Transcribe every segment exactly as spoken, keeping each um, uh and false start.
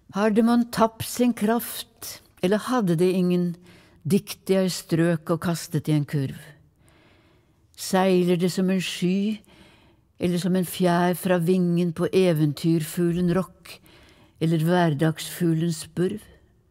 Har det man tapt sin kraft, eller hadde det ingen dikt jeg strøk og kastet i en kurv? Seiler det som en sky, eller som en fjær fra vingen på eventyrfuglen rokk, eller hverdagsfuglens spurv?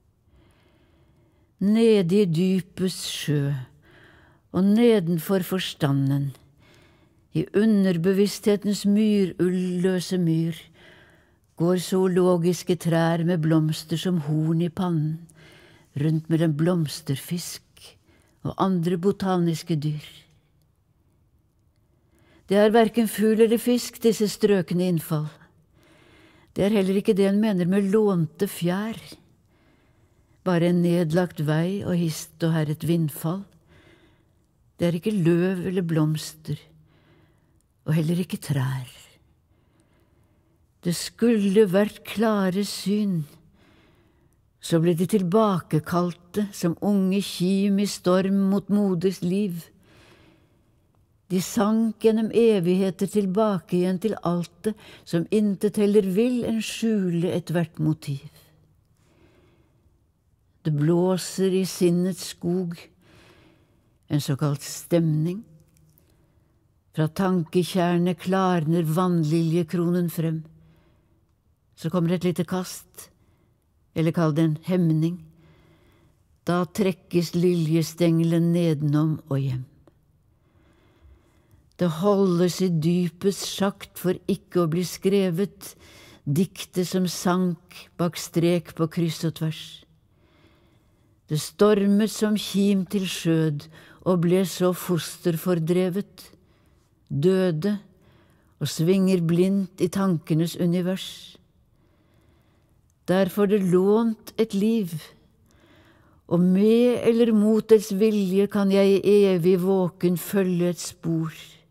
Nede i dypets sjø, og nedenfor forstanden, i underbevissthetens myrulløse myr, går zoologiske trær med blomster som horn i pannen, rundt mellom blomsterfisk og andre botaniske dyr. Det er hverken fugl eller fisk, disse strøkende innfall. Det er heller ikke det en mener med lånte fjær, bare en nedlagt vei og hist og her et vindfall. Det er ikke løv eller blomster, og heller ikke trær. Det skulle vært klare syn, så ble de tilbakekalte som unge kim i storm mot moders liv. De sank gjennom evigheter tilbake igjen til alt det som intet heller vil enn skjule et hvert motiv. Det blåser i sinnets skog, en såkalt stemning. Fra tankekjernet klarner vannliljekronen frem. Så kommer et lite kast, eller kall det en hemning. Da trekkes liljestengelen nedenom og hjem. Det holdes i dypets sjakt for ikke å bli skrevet, diktet som sank bak strek på kryss og tvers. Det stormet som kim til skjød og ble så fosterfordrevet, døde og svinger blindt i tankenes univers. Der får det lånt et liv, og med eller mot dets vilje kan jeg i evig våken følge et spor.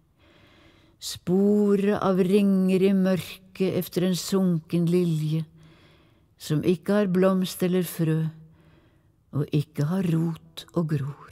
Sporet av ringer i mørket efter en sunken lilje, som ikke har blomst eller frø, og ikke har rot og gror.